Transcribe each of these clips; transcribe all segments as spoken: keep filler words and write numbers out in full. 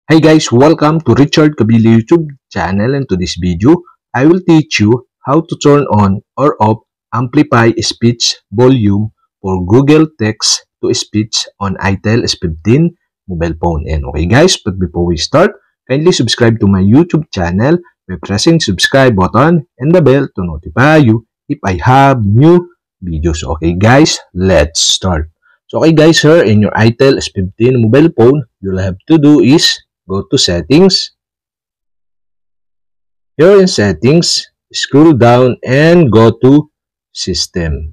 Hey guys, welcome to Richard Kabili YouTube channel, and to this video, I will teach you how to turn on or off amplify speech volume for Google Text to Speech on itel S fifteen mobile phone. And okay guys, but before we start, kindly subscribe to my YouTube channel by pressing subscribe button and the bell to notify you if I have new videos. Okay guys, let's start. So okay guys, here in your itel S fifteen mobile phone, you'll have to do is go to settings. Here in settings, scroll down and go to system.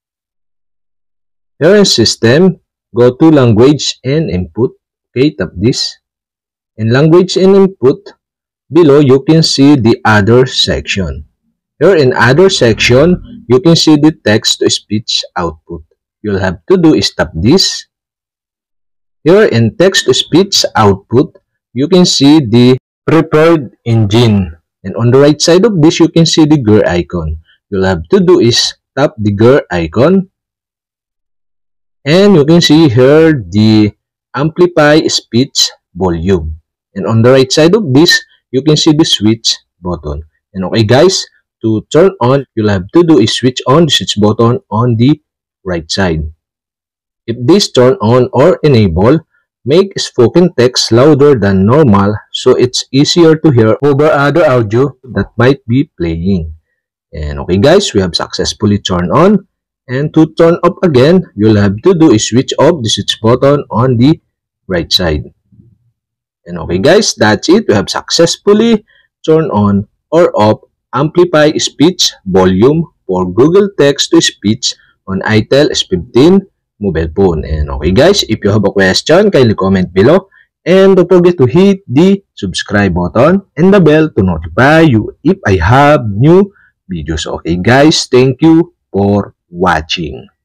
Here in system, go to language and input. Okay, tap this. In language and input, below you can see the other section. Here in other section, you can see the text to speech output. You'll have to do is tap this. Here in text to speech output, you can see the prepared engine. And on the right side of this, you can see the gear icon. You'll have to do is tap the gear icon. And you can see here the amplify speech volume. And on the right side of this, you can see the switch button. And okay guys, to turn on, you'll have to do is switch on the switch button on the right side. If this turn on or enable, make spoken text louder than normal so it's easier to hear over other audio that might be playing. And okay guys, we have successfully turned on. And to turn off again, you'll have to do is switch off the switch button on the right side. And okay guys, that's it. We have successfully turned on or off amplify speech volume for Google Text to Speech on itel S fifteen mobile phone. And okay guys, if you have a question, kindly comment below. And don't forget to hit the subscribe button and the bell to notify you if I have new videos. Okay guys, thank you for watching.